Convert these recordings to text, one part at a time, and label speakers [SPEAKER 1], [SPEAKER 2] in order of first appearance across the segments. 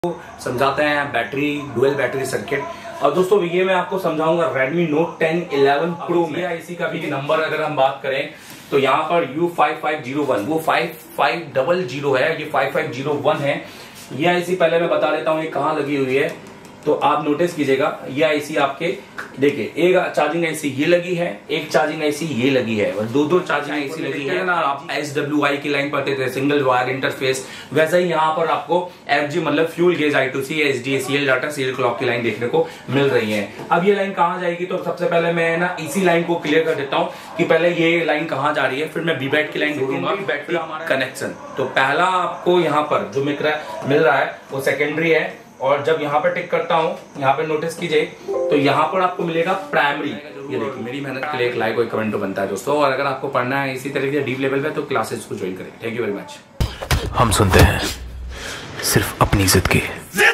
[SPEAKER 1] समझाते हैं battery dual battery circuit. और दोस्तों ये मैं आपको समझाऊंगा Redmi Note 10 11 Pro में। इसी का भी नंबर अगर हम बात करें तो यहाँ पर U5501 वो 5500 है, ये 5501 है। ये आईसी पहले मैं बता देता हूँ ये कहाँ लगी हुई है, तो आप नोटिस कीजिएगा। ये आईसी आपके देखिए, एक चार्जिंग आईसी ये लगी है, एक चार्जिंग आईसी ये लगी है, और दो चार्जिंग आईसी लगी है ना। आप SWI की लाइन पढ़ते थे, सिंगल वायर इंटरफेस, वैसा ही यहाँ पर आपको FG मतलब fuel gauge I2C SDA data serial clock की लाइन देखने को मिल रही है। अब ये लाइन कहाँ जाएगी, तो सबसे पहले मैं ना इसी लाइन को क्लियर कर देता हूँ कि पहले ये लाइन कहाँ जा रही है, फिर मैं BBAT की लाइन ढूंढूंगा। बैटरी कनेक्शन तो पहला आपको यहाँ पर जो मिल रहा है वो सेकेंडरी है, और जब यहाँ पर टिक करता हूँ, यहाँ पे नोटिस कीजिए तो यहाँ पर आपको मिलेगा प्राइमरी। ये देखिए, मेरी मेहनत के लिए एक लाइक और कमेंट तो बनता है दोस्तों। और अगर आपको पढ़ना है इसी तरीके से डीप लेवल पे तो क्लासेस को ज्वाइन करें। Thank you very much.
[SPEAKER 2] हम सुनते हैं सिर्फ अपनी जिद की।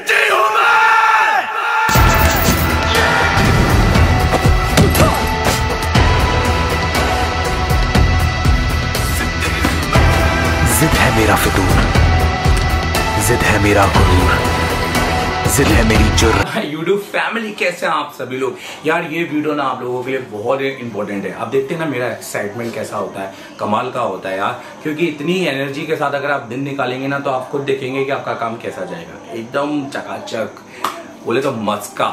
[SPEAKER 2] जिद है मेरा फितूर, जिद है मेरा गुरूर, जिद है मेरी जुर्र।
[SPEAKER 1] यूट्यूब फैमिली कैसे हैं आप सभी लोग। यार ये वीडियो ना आप लोगों के लिए बहुत इंपॉर्टेंट है। आप देखते हैं ना मेरा एक्साइटमेंट कैसा होता है, कमाल का होता है यार, क्योंकि इतनी एनर्जी के साथ अगर आप दिन निकालेंगे ना तो आप खुद देखेंगे कि आपका काम कैसा जाएगा, एकदम चकाचक, बोले तो मस्का।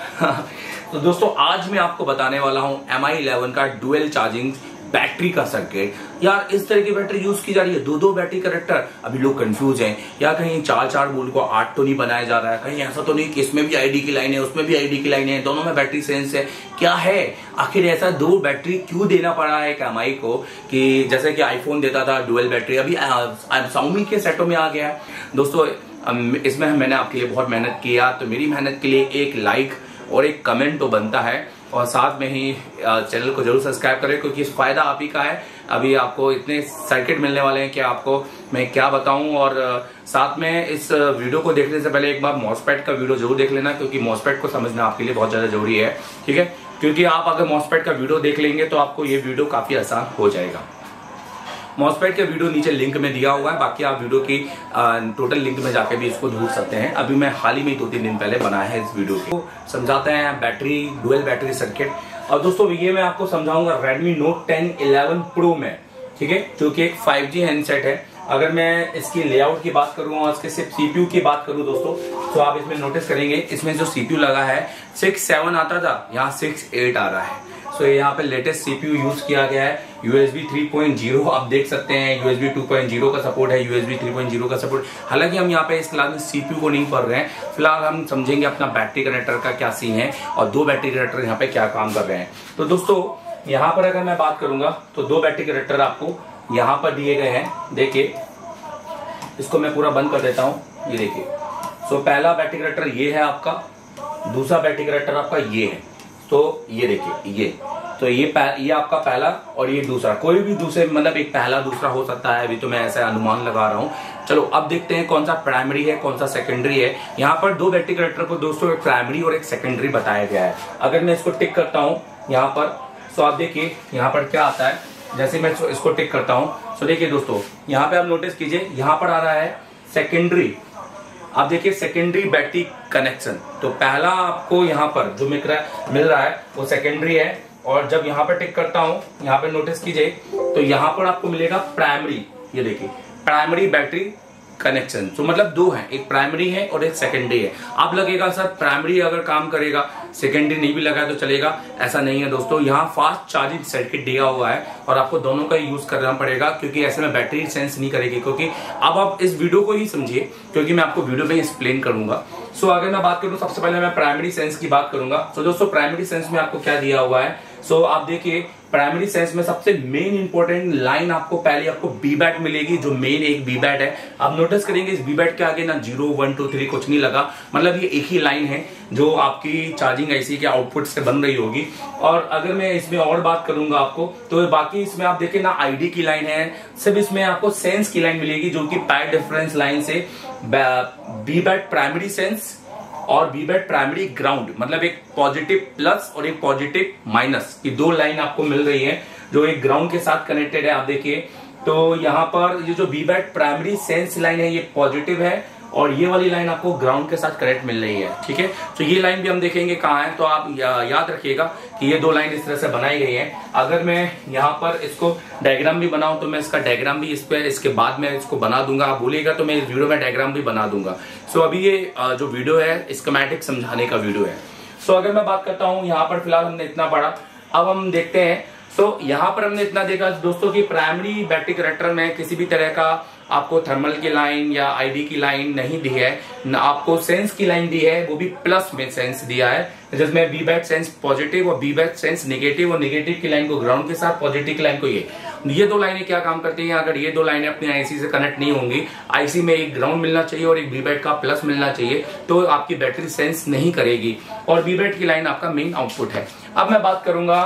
[SPEAKER 1] तो दोस्तों आज मैं आपको बताने वाला हूं MI 11 का डुअल चार्जिंग बैटरी का सर्किट। यार इस तरह की बैटरी यूज की जा रही है, दो बैटरी कनेक्टर। अभी लोग कंफ्यूज हैं, या कहीं 4 बोल्ट को 8 तो नहीं बनाया जा रहा है, कहीं ऐसा तो नहीं कि इसमें भी ID की लाइन है उसमें भी ID की लाइन है, दोनों में बैटरी सेंस है, क्या है आखिर ऐसा दो बैटरी क्यों देना पड़ा है एक MI को, कि जैसे कि आईफोन देता था डुअल बैटरी, अभी Xiaomi के सेटों में आ गया है। दोस्तों इसमें मैंने आपके लिए बहुत मेहनत किया, तो मेरी मेहनत के लिए एक लाइक और एक कमेंट तो बनता है, और साथ में ही चैनल को जरूर सब्सक्राइब करें, क्योंकि इस फायदा आप ही का है। अभी आपको इतने सर्किट मिलने वाले हैं कि आपको मैं क्या बताऊं। और साथ में इस वीडियो को देखने से पहले एक बार मॉसफेट का वीडियो जरूर देख लेना, क्योंकि मॉसफेट को समझना आपके लिए बहुत ज्यादा जरूरी है, ठीक है। क्योंकि आप अगर मॉसफेट का वीडियो देख लेंगे तो आपको ये वीडियो काफी आसान हो जाएगा। मॉसफेट के वीडियो नीचे लिंक में दिया हुआ है, बाकी आप वीडियो की टोटल लिंक में जाके भी इसको ढूंढ सकते हैं। अभी मैं हाल ही में 2-3 दिन पहले बनाया है इस वीडियो को। समझाते हैं बैटरी डुअल बैटरी सर्किट। और दोस्तों ये मैं आपको समझाऊंगा Redmi Note 10 11 Pro में, ठीक है, जो कि एक 5G हैंडसेट है। अगर मैं इसकी लेआउट की बात करूं और इसके सिर्फ CPU की बात करूं दोस्तों, तो आप इसमें नोटिस करेंगे इसमें जो CPU लगा है 6-7 आता था, यहाँ 6-8 आ रहा है। तो यहाँ पे लेटेस्ट CPU यूज किया गया है। USB 3.0 आप देख सकते हैं, USB 2.0 का सपोर्ट है, USB 3.0 का सपोर्ट। हालांकि हम यहाँ पे इस क्लास में CPU को नहीं पढ़ रहे हैं, फिलहाल हम समझेंगे अपना बैटरी कनेक्टर का क्या सीन है और दो बैटरी कनेक्टर यहाँ पे क्या काम कर रहे हैं। तो दोस्तों यहाँ पर अगर मैं बात करूंगा तो दो बैटरी कनेक्टर आपको यहाँ पर दिए गए हैं। देखिए इसको मैं पूरा बंद कर देता हूँ, ये देखिए। तो पहला बैटरी कनेक्टर ये है आपका, दूसरा बैटरी कनेक्टर आपका ये है। तो ये देखिए, ये आपका पहला और ये दूसरा। कोई भी दूसरे मतलब एक पहला दूसरा हो सकता है, अभी तो मैं ऐसा अनुमान लगा रहा हूँ। चलो अब देखते हैं कौन सा प्राइमरी है कौन सा सेकेंडरी है। यहाँ पर दो बैटरी कनेक्टर को दोस्तों एक प्राइमरी और एक सेकेंडरी बताया गया है। अगर मैं इसको टिक करता हूँ यहाँ पर, तो आप देखिए यहाँ पर क्या आता है। जैसे मैं इसको टिक करता हूँ तो देखिए दोस्तों यहाँ पे आप नोटिस कीजिए, यहाँ पर आ रहा है सेकेंडरी। आप देखिए सेकेंडरी बैटरी कनेक्शन। तो पहला आपको यहाँ पर जो मिल रहा है वो सेकेंडरी है, और जब यहाँ पर टिक करता हूँ, यहाँ पे नोटिस कीजिए तो यहाँ पर आपको मिलेगा प्राइमरी। ये देखिए प्राइमरी बैटरी कनेक्शन। तो मतलब दो हैं, एक प्राइमरी है और एक सेकेंडरी है। आप लगेगा सर प्राइमरी अगर काम करेगा सेकेंडरी नहीं भी लगा तो चलेगा, ऐसा नहीं है दोस्तों। यहाँ फास्ट चार्जिंग सर्किट दिया हुआ है और आपको दोनों का यूज करना पड़ेगा, क्योंकि ऐसे में बैटरी सेंस नहीं करेगी। क्योंकि अब आप इस वीडियो को ही समझिए, क्योंकि मैं आपको वीडियो में एक्सप्लेन करूंगा। सो अगर मैं बात करूं सबसे पहले मैं प्राइमरी सेंस की बात करूंगा। तो दोस्तों प्राइमरी सेंस में आपको क्या दिया हुआ है, सो आप देखिए प्राइमरी सेंस में सबसे मेन इंपॉर्टेंट लाइन आपको पहले आपको BBAT मिलेगी, जो मेन एक BBAT है। आप नोटिस करेंगे इस BBAT के आगे ना 0 1 2 3 कुछ नहीं लगा, मतलब ये एक ही लाइन है जो आपकी चार्जिंग IC के आउटपुट से बन रही होगी। और अगर मैं इसमें और बात करूंगा आपको, तो बाकी इसमें आप देखिए ना ID की लाइन है, सिर्फ इसमें आपको सेंस की लाइन मिलेगी, जो कि पैड डिफरेंस लाइन से BBAT प्राइमरी सेंस और BBAT प्राइमरी ग्राउंड, मतलब एक पॉजिटिव प्लस और एक पॉजिटिव माइनस की दो लाइन आपको मिल रही है, जो एक ग्राउंड के साथ कनेक्टेड है। आप देखिए तो यहाँ पर ये जो BBAT प्राइमरी सेंस लाइन है ये पॉजिटिव है, और ये वाली लाइन आपको ग्राउंड के साथ कनेक्ट मिल रही है, ठीक है। तो ये लाइन भी हम देखेंगे कहाँ है, तो आप याद रखिएगा कि ये दो लाइन इस तरह से बनाई गई है। अगर मैं यहाँ पर इसको डायग्राम भी बनाऊं तो मैं इसका डायग्राम भी इस पे इसके बाद में इसको बना दूंगा। आप बोलिएगा तो मैं इस वीडियो में डायग्राम भी बना दूंगा। सो अभी ये जो वीडियो है स्कीमेटिक समझाने का वीडियो है। सो अगर मैं बात करता हूँ यहाँ पर फिलहाल हमने इतना पढ़ा, अब हम देखते हैं। तो यहाँ पर हमने इतना देखा दोस्तों कि प्राइमरी बैटरी कनेक्टर में किसी भी तरह का आपको थर्मल की लाइन या आईडी की लाइन नहीं दी है, न आपको सेंस की लाइन दी है, वो भी प्लस में सेंस दिया है, जिसमें बी बैट सेंस पॉजिटिव और बी बैट सेंस नेगेटिव, और नेगेटिव की लाइन को ग्राउंड के साथ, पॉजिटिव की लाइन को ये दो लाइनें क्या काम करती हैं। अगर ये दो लाइनें अपनी आईसी से कनेक्ट नहीं होंगी, आईसी में एक ग्राउंड मिलना चाहिए और एक बी बैट का प्लस मिलना चाहिए, तो आपकी बैटरी सेंस नहीं करेगी, और बी बैट की लाइन आपका मेन आउटपुट है। अब मैं बात करूंगा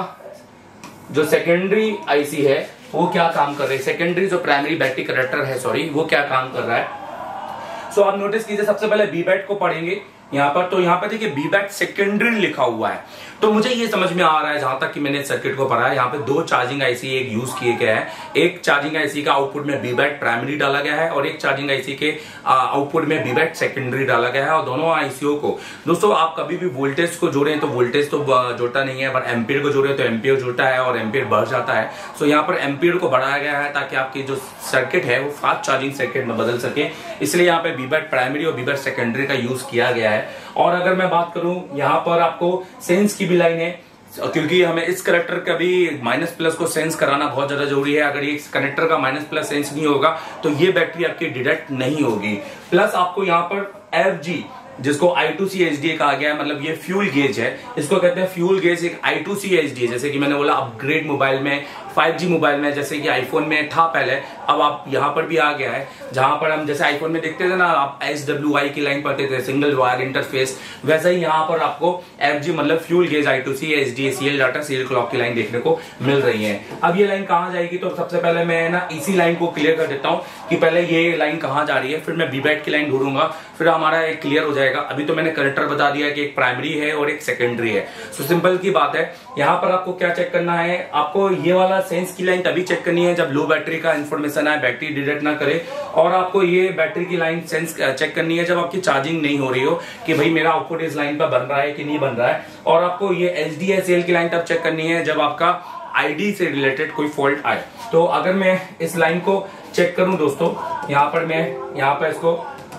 [SPEAKER 1] जो सेकेंडरी आईसी है वो क्या काम कर रही है, सेकेंडरी जो प्राइमरी बैटरी कनेक्टर है सॉरी, वो क्या काम कर रहा है। सो आप नोटिस कीजिए, सबसे पहले बी बैट को पढ़ेंगे यहाँ पर। तो यहाँ पर देखिए बी बैट सेकेंडरी लिखा हुआ है, तो मुझे ये समझ में आ रहा है जहां तक कि मैंने सर्किट को पढ़ा है, यहाँ पे दो चार्जिंग आईसी एक यूज किए गए हैं। एक चार्जिंग आईसी का आउटपुट में बी बैट प्राइमरी डाला गया है और एक चार्जिंग आईसी के आउटपुट में बी बैट सेकेंडरी डाला गया है। और दोनों आईसीओ को दोस्तों आप कभी भी वोल्टेज को जोड़ें तो वोल्टेज तो जुड़ता नहीं है, पर एम्पियर को जोड़े तो एम्पियर जुड़ता है और एम्पियर बढ़ जाता है। सो यहाँ पर एम्पियर को बढ़ाया गया है ताकि आपकी जो सर्किट है वो फास्ट चार्जिंग सर्किट में बदल सके, इसलिए यहाँ पे बी बैट प्राइमरी और बी बैट सेकेंडरी का यूज किया गया है। और अगर मैं बात करूं यहाँ पर आपको सेंस की भी लाइन है, क्योंकि हमें इस कनेक्टर का भी माइनस प्लस को सेंस कराना बहुत ज्यादा जरूरी है। अगर ये कनेक्टर का माइनस प्लस सेंस नहीं होगा तो ये बैटरी आपकी डिटेक्ट नहीं होगी। प्लस आपको यहाँ पर FG जिसको I2C HDA कहा गया है, मतलब ये फ्यूल गेज है, इसको कहते हैं फ्यूल गेज। एक I2C HDA जैसे कि मैंने बोला अपग्रेड मोबाइल में 5G मोबाइल में, जैसे कि आईफोन में था पहले, अब आप यहाँ पर भी आ गया है, जहां पर हम जैसे आईफोन में देखते थे ना आप SWI की लाइन पढ़ते थे, सिंगल वायर इंटरफेस, वैसे ही यहाँ पर आपको FG मतलब fuel gauge I2C HDA serial data serial clock की लाइन देखने को मिल रही है। अब ये लाइन कहाँ जाएगी, तो सबसे पहले मैं ना इसी लाइन को क्लियर कर देता हूँ कि पहले ये लाइन कहाँ जा रही है, फिर मैं बी बैट की लाइन ढूंढूंगा, फिर हमारा एक क्लियर हो जाएगा। अभी तो मैंने कनेक्टर बता दिया कि एक प्राइमरी है और एक सेकेंडरी है। सो सिंपल की बात है, यहाँ पर आपको क्या चेक करना है, आपको ये वाला सेंस की लाइन तभी चेक करनी है जब लो बैटरी का इंफॉर्मेशन आए, बैटरी डिटेक्ट ना करे, और आपको ये बैटरी की लाइन सेंस चेक करनी है जब आपकी चार्जिंग नहीं हो रही हो कि भाई मेरा आउटपुट इस लाइन पर बन रहा है कि नहीं बन रहा है। और आपको ये HDSL की लाइन तब चेक करनी है जब आपका आईडी से रिलेटेड कोई फॉल्ट आए। तो अगर मैं इस लाइन को चेक करूं दोस्तों, यहाँ पर मैं यहाँ पर इसको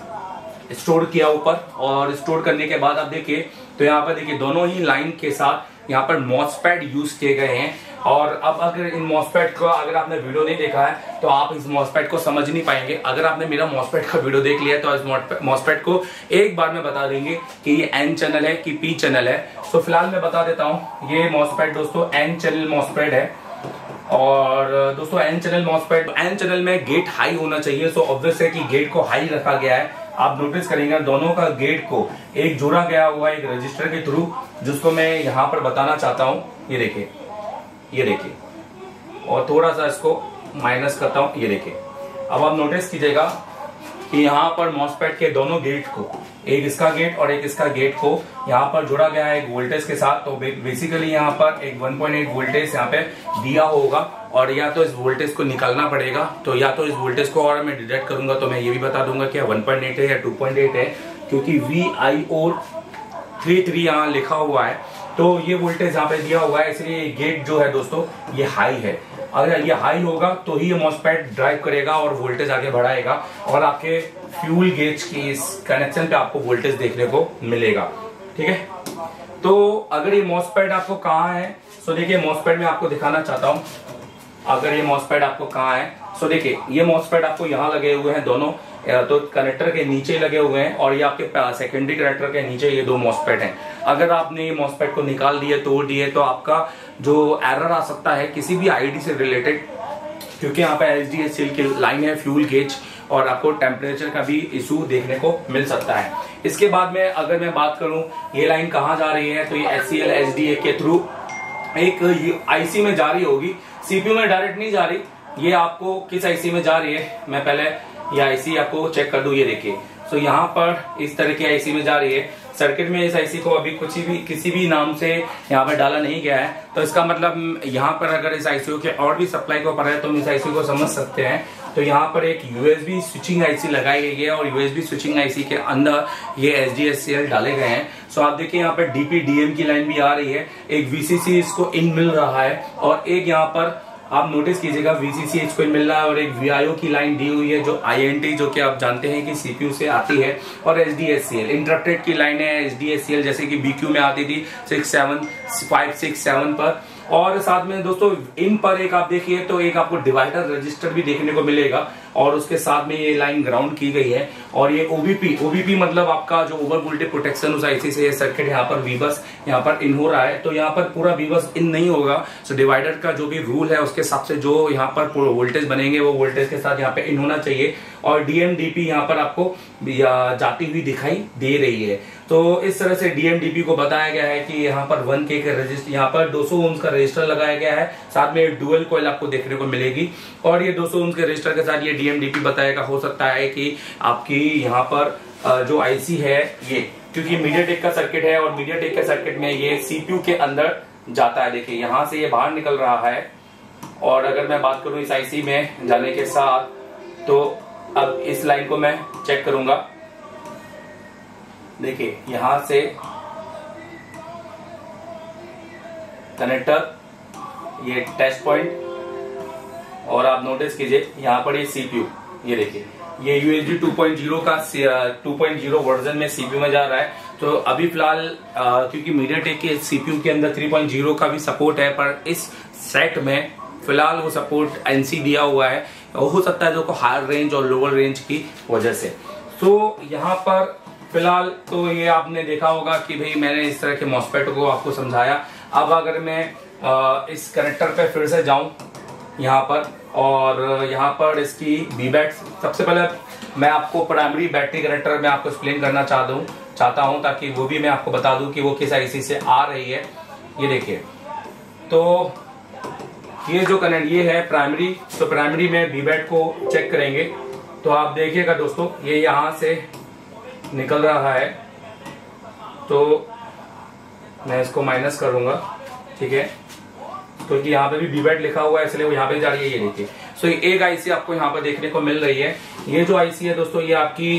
[SPEAKER 1] स्टोर किया ऊपर, और स्टोर करने के बाद आप देखिए तो यहाँ पर देखिए दोनों ही लाइन के साथ यहाँ पर मॉसफेट यूज किए गए हैं। और अब अगर इन मॉसफेट को अगर आपने वीडियो नहीं देखा है तो आप इस मॉसफेट को समझ नहीं पाएंगे। अगर आपने मेरा मॉसफेट का वीडियो देख लिया तो इस मॉसफेट को एक बार में बता देंगे कि ये N चैनल है कि P चैनल है। तो फिलहाल मैं बता देता हूँ, ये मॉसफेट दोस्तों N चैनल मॉसफेट है। और दोस्तों N channel MOSFET, N channel में गेट हाई होना चाहिए। सो ऑब्वियस है कि गेट को हाई रखा गया है। आप नोटिस करेंगे दोनों का गेट को एक जोड़ा गया हुआ है एक रजिस्टर के थ्रू, जिसको मैं यहाँ पर बताना चाहता हूँ। ये देखिए, ये देखिए, और थोड़ा सा इसको माइनस करता हूँ, ये देखिए। अब आप नोटिस कीजिएगा कि यहाँ पर मॉसफेट के दोनों गेट को, एक इसका गेट और एक इसका गेट को यहाँ पर जोड़ा गया है एक वोल्टेज के साथ। तो बेसिकली यहाँ पर एक 1.8 वोल्टेज यहाँ पे दिया होगा, और या तो इस वोल्टेज को निकालना पड़ेगा। तो या तो इस वोल्टेज को और मैं डिटेक्ट करूंगा तो मैं ये भी बता दूंगा कि 1.8 है या 2.8 है, क्योंकि VIO33 यहाँ लिखा हुआ है। तो ये वोल्टेज यहाँ पे दिया हुआ है, इसलिए गेट जो है दोस्तों ये हाई है। अगर ये हाई होगा तो ही ये मॉसफेट ड्राइव करेगा और वोल्टेज आगे बढ़ाएगा, और आपके फ्यूल गेज की इस कनेक्शन पे आपको वोल्टेज देखने को मिलेगा। ठीक है, तो अगर ये मॉसफेट आपको कहाँ है, तो देखिए मॉसफेट में आपको दिखाना चाहता हूँ। अगर ये मॉसफेट आपको कहाँ है, सो देखिए ये मॉसफेट आपको यहाँ लगे हुए हैं दोनों, तो कनेक्टर के नीचे लगे हुए हैं, और ये आपके सेकेंडरी कनेक्टर के नीचे ये दो मॉसफेट हैं। अगर आपने ये मॉसफेट को निकाल दिए, तोड़ दिए, तो आपका जो एरर आ सकता है किसी भी आईडी से रिलेटेड, क्योंकि यहाँ पे HDSL की लाइन है फ्यूल गेज, और आपको टेम्परेचर का भी इशू देखने को मिल सकता है। इसके बाद में अगर मैं बात करूं ये लाइन कहाँ जा रही है, तो ये HCL HDA के थ्रू एक आईसी में जा रही होगी, CPU में डायरेक्ट नहीं जा रही। ये आपको किस आईसी में जा रही है, मैं पहले ये आईसी आपको चेक कर दूं। ये देखिए, सो यहाँ पर इस तरह की आईसी में जा रही है। सर्किट में इस आईसी को अभी किसी भी नाम से यहाँ पर डाला नहीं गया है, तो इसका मतलब यहाँ पर अगर इस आईसी के और भी सप्लाई को पड़ा है तो हम इस आईसी को समझ सकते हैं तो यहाँ पर एक यूएसबी स्विचिंग आईसी लगाई गई है और यूएसबी स्विचिंग आईसी के अंदर ये SDHCl डाले गए हैं। सो आप देखिए यहाँ पर DP-DM की लाइन भी आ रही है, एक VCC इसको इन मिल रहा है और एक यहाँ पर आप नोटिस कीजिएगा VCC इसको इन मिल रहा है और एक VIO की लाइन दी हुई है जो INT जो कि आप जानते हैं कि CPU से आती है, और SDHCl इंटरप्टेड की लाइन है SDHCl जैसे कि BQ में आती थी 67567 पर। और साथ में दोस्तों इन पर एक आप देखिए तो एक आपको डिवाइडर रजिस्टर भी देखने को मिलेगा और उसके साथ में ये लाइन ग्राउंड की गई है और ये OBP मतलब आपका जो ओवर वोल्टेज प्रोटेक्शन उस आईसी से ये सर्किट यहाँ पर VBUS यहाँ पर इन हो रहा है। तो यहाँ पर पूरा VBUS इन नहीं होगा, सो डिवाइडर का जो भी रूल है उसके हिसाब से जो यहाँ पर वोल्टेज बनेंगे वो वोल्टेज के साथ यहाँ पे इन होना चाहिए और DM-DP यहाँ पर आपको जाती हुई दिखाई दे रही है। तो इस तरह से DM-DP को बताया गया है कि यहाँ पर 1K के रजिस्टर, यहाँ पर 200 ओम्स का रजिस्टर लगाया गया है, साथ में डुअल कॉइल आपको देखने को मिलेगी और ये 200 ओम्स के रजिस्टर के साथ ये DM-DP बताएगा। हो सकता है कि आपकी यहाँ पर जो आईसी है ये, क्योंकि मीडियाटेक का सर्किट है और मीडियाटेक के सर्किट में ये CPU के अंदर जाता है। देखिए यहाँ से ये बाहर निकल रहा है और अगर मैं बात करूं इस आईसी में जाने के साथ, तो अब इस लाइन को मैं चेक करूंगा। देखिए यहां से कनेक्टर, ये टेस्ट पॉइंट और आप नोटिस कीजिए यहाँ पर ये CPU, ये देखिए ये USB 2.0 का 2.0 वर्जन में CPU में जा रहा है। तो अभी फिलहाल क्योंकि मीडियाटेक के CPU के अंदर 3.0 का भी सपोर्ट है, पर इस सेट में फिलहाल वो सपोर्ट NC दिया हुआ है, हो सकता है जो हायर रेंज और लोअर रेंज की वजह से। तो यहाँ पर फिलहाल तो ये आपने देखा होगा कि भाई मैंने इस तरह के मॉस्फेट को आपको समझाया। अब अगर मैं इस कनेक्टर पे फिर से जाऊं यहाँ पर और यहाँ पर इसकी BBAT, सबसे पहले मैं आपको प्राइमरी बैटरी कनेक्टर में आपको एक्सप्लेन करना चाहता हूँ ताकि वो भी मैं आपको बता दूं कि वो किस आईसी से आ रही है। ये देखिए तो ये जो कनेक्ट ये है प्राइमरी, तो प्राइमरी में BBAT को चेक करेंगे तो आप देखिएगा दोस्तों ये यहां से निकल रहा है, तो मैं इसको माइनस करूंगा, ठीक है, क्योंकि यहाँ पे भी BBAT लिखा हुआ है इसलिए वो यहाँ पे जा रही है। ये देखिए सो एक आईसी आपको यहाँ पर देखने को मिल रही है। ये जो आईसी है दोस्तों ये आपकी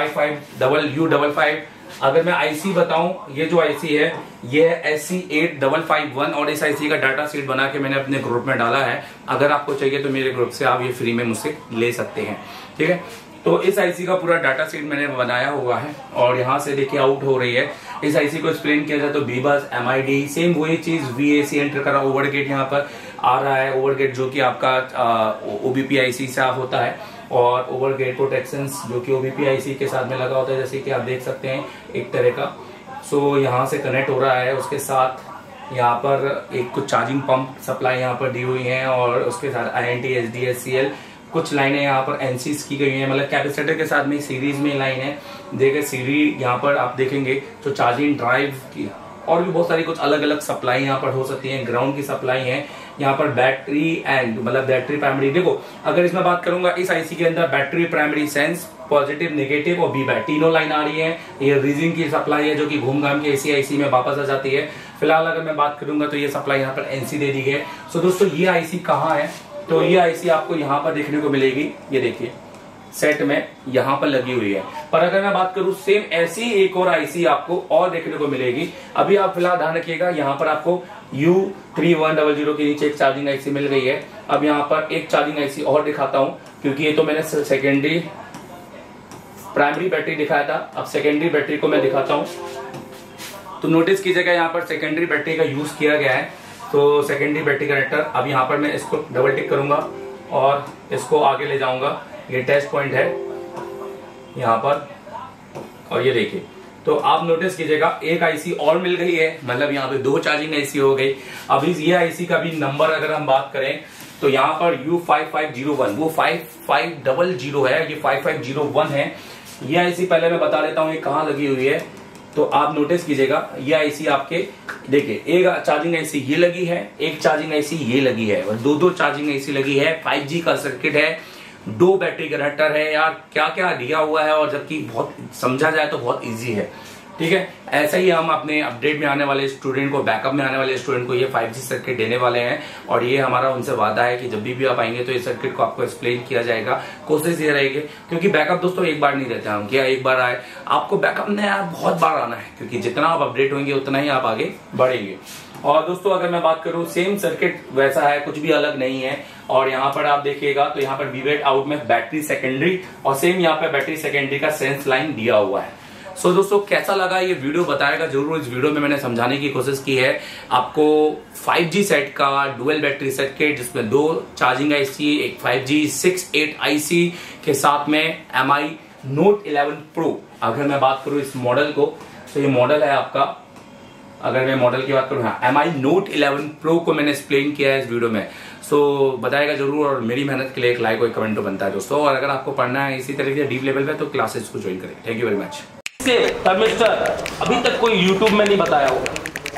[SPEAKER 1] U55 अगर मैं आईसी बताऊं, ये जो आईसी है ये है SC8551 और इस आईसी का डाटा शीट बना के मैंने अपने ग्रुप में डाला है। अगर आपको चाहिए तो मेरे ग्रुप से आप ये फ्री में मुझसे ले सकते हैं, ठीक है। तो इस आईसी का पूरा डाटा शीट मैंने बनाया हुआ है और यहाँ से देखिए आउट हो रही है। इस आईसी को एक्सप्लेन किया जाए तो BBUS, MID, सेम वही चीज VAC एंटर करा, ओवरगेट यहाँ पर आ रहा है, ओवरगेट जो कि आपका OBP आईसी से होता है और ओवरगेट प्रोटेक्शन जो कि OBP आईसी के साथ में लगा होता है, जैसे कि आप देख सकते हैं एक तरह का। सो यहाँ से कनेक्ट हो रहा है, उसके साथ यहाँ पर एक कुछ चार्जिंग पंप सप्लाई यहाँ पर दी हुई है और उसके साथ INT SDHCl कुछ लाइनें यहाँ पर NCs की गई हैं, मतलब कैपेसिटर के साथ में सीरीज में लाइन है। देखिए सीरी यहाँ पर आप देखेंगे तो चार्जिंग ड्राइव की और भी बहुत सारी कुछ अलग अलग सप्लाई यहाँ पर हो सकती है। ग्राउंड की सप्लाई है यहाँ पर, बैटरी एंड मतलब बैटरी प्राइमरी। देखो अगर इसमें बात करूंगा इस आईसी के अंदर battery primary sense, positive, negative और BBAT तीनों लाइन आ रही है। ये रीजिंग की सप्लाई है जो कि घूम घाम के इसी आईसी में वापस आ जाती है। फिलहाल अगर मैं बात करूंगा तो ये सप्लाई यहाँ पर NC दे दी है। सो दोस्तों ये आईसी कहाँ है, तो ये आईसी आपको यहाँ पर देखने को मिलेगी, ये देखिए सेट में यहाँ पर लगी हुई है। पर अगर मैं बात करूं सेम ऐसी एक और आईसी आपको और देखने को मिलेगी। अभी आप फिलहाल ध्यान रखिएगा यहाँ पर आपको U3100 के नीचे एक चार्जिंग आईसी मिल गई है। अब यहाँ पर एक चार्जिंग आईसी और दिखाता हूँ, क्योंकि ये तो मैंने सेकेंडरी प्राइमरी बैटरी दिखाया था, अब सेकेंडरी बैटरी को मैं दिखाता हूँ। तो नोटिस कीजिएगा यहाँ पर सेकेंडरी बैटरी का यूज किया गया है। तो सेकेंडरी बैटरी कनेक्टर, अब यहाँ पर मैं इसको डबल टिक करूंगा और इसको आगे ले जाऊंगा। ये टेस्ट पॉइंट है यहाँ पर और ये देखिए, तो आप नोटिस कीजिएगा एक आईसी और मिल गई है, मतलब यहाँ पे 2 चार्जिंग आईसी हो गई। अभी ये आईसी का भी नंबर अगर हम बात करें तो यहाँ पर U5501 वो 5500 है, ये 5501 है। ये आईसी पहले मैं बता देता हूँ ये कहाँ लगी हुई है। तो आप नोटिस कीजिएगा ये आईसी आपके देखिए एक चार्जिंग आईसी ये लगी है, एक चार्जिंग आईसी ये लगी है और 2 चार्जिंग आईसी लगी है। 5G का सर्किट है, 2 बैटरी कनेक्टर है। यार क्या क्या दिया हुआ है, और जबकि बहुत समझा जाए तो बहुत इजी है। ठीक है। ऐसा ही हम अपने अपडेट में आने वाले स्टूडेंट को, बैकअप में आने वाले स्टूडेंट को ये 5G सर्किट देने वाले हैं और ये हमारा उनसे वादा है कि जब भी आप आएंगे तो ये सर्किट को आपको एक्सप्लेन किया जाएगा। कोशिश ये रहेगी, क्योंकि बैकअप दोस्तों एक बार नहीं देते हम, क्या एक बार आए, आपको बैकअप में बहुत बार आना है, क्योंकि जितना आप अपडेट होंगे उतना ही आप आगे बढ़ेंगे। और दोस्तों अगर मैं बात करूं, सेम सर्किट वैसा है, कुछ भी अलग नहीं है। और यहाँ पर आप देखिएगा तो यहाँ पर VVAT आउट में बैटरी सेकेंडरी और सेम यहाँ पे बैटरी सेकेंडरी का सेंस लाइन दिया हुआ है। सो दोस्तों कैसा लगा ये वीडियो बताएगा जरूर। इस वीडियो में मैंने समझाने की कोशिश की है आपको 5G सेट का डुअल बैटरी सर्किट, जिसमें 2 चार्जिंग IC, एक 5G 6-8 IC के साथ में MI Note 11 Pro। अगर मैं बात करूं इस मॉडल को, तो ये मॉडल है आपका, अगर मैं मॉडल की बात करूं, हाँ, MI Note 11 Pro को मैंने एक्सप्लेन किया है इस वीडियो में। सो बताएगा जरूर और मेरी मेहनत के लिए एक लाइक और कमेंट तो बनता है दोस्तों। और अगर आपको पढ़ना है इसी तरीके डीप लेवल पे तो क्लासेस को ज्वाइन करें। Thank you very much.
[SPEAKER 3] Mister अभी तक कोई YouTube में नहीं बताया होगा।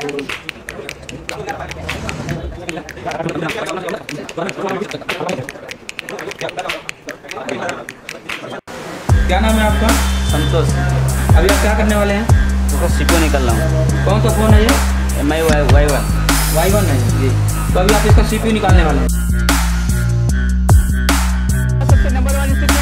[SPEAKER 4] क्या नाम है आपका?
[SPEAKER 5] संतोष।
[SPEAKER 4] अभी आप क्या करने वाले हैं?
[SPEAKER 5] तो सीपो निकल रहा हूँ।
[SPEAKER 4] कौन सा फोन है ये?
[SPEAKER 5] MI Y1
[SPEAKER 4] है
[SPEAKER 5] जी।
[SPEAKER 4] तो अभी आप इसका CPU निकालने वाले हैं।
[SPEAKER 6] सबसे नंबर 1